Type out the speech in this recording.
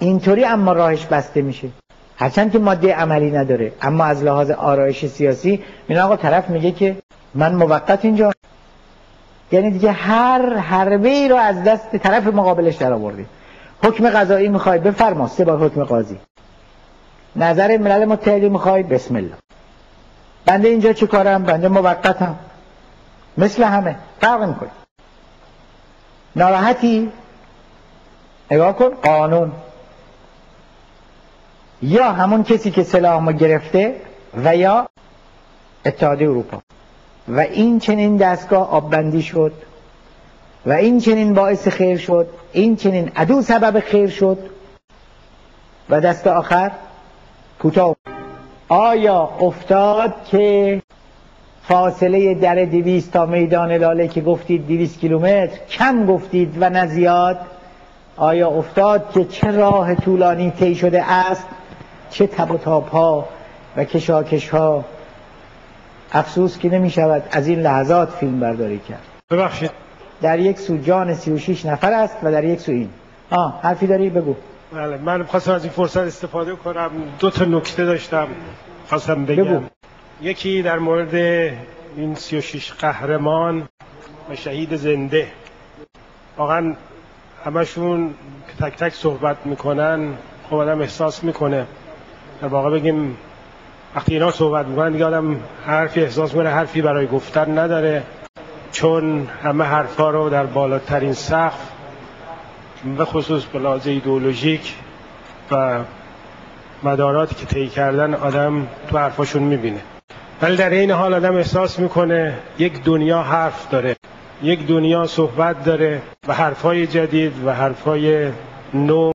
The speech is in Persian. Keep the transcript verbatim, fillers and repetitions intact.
اینطوری اما راهش بسته میشه، هرچند که ماده عملی نداره، اما از لحاظ آرایش سیاسی این آقا طرف میگه که من موقت اینجا، یعنی دیگه هر حربه ای رو از دست طرف مقابلش در آوردی. حکم قضایی میخوای بفرما، سه بار حکم قاضی. نظر ملل متحد میخوای، بسم الله. بنده اینجا چی کارم؟ بنده موقتم، مثل همه، فرق میکنه. ناراحتی؟ نگاه کن، قانون یا همون کسی که سلاحمو گرفته و یا اتحادیه اروپا. و این چنین دستگاه آببندی شد و این چنین باعث خیر شد، این چنین عدو سبب خیر شد و دست آخر کوتاه. آیا افتاد که فاصله در دویست تا میدان لاله که گفتید دویست کیلومتر کم گفتید و نه زیاد، آیا افتاد که چه راه طولانی طی شده است، چه تب و تاب ها و کشاکش ها؟ افسوس که نمی شود از این لحظات فیلم برداری کرد. ببخشید، در یک سو جان سی و شش نفر است و در یک سو این. آه حرفی داری؟ بگو. بله، من خواستم از این فرصت استفاده کنم، دو تا نکته داشتم خواستم بگم. بگو. یکی در مورد این سی و شش قهرمان و شهید زنده. واقعا همشون که تک تک صحبت میکنن خب آدم احساس میکنه، در واقع بگیم وقتی اینا صحبت میکنن دیگه آدم حرفی احساس میکنه حرفی برای گفتن نداره، چون همه حرفا رو در بالاترین سقف به خصوص به لحاظ ایدئولوژیک و مداراتی که طی کردن آدم تو حرفاشون میبینه. ولی در این حال آدم احساس میکنه یک دنیا حرف داره، یک دنیا صحبت داره و حرفای جدید و حرفای نو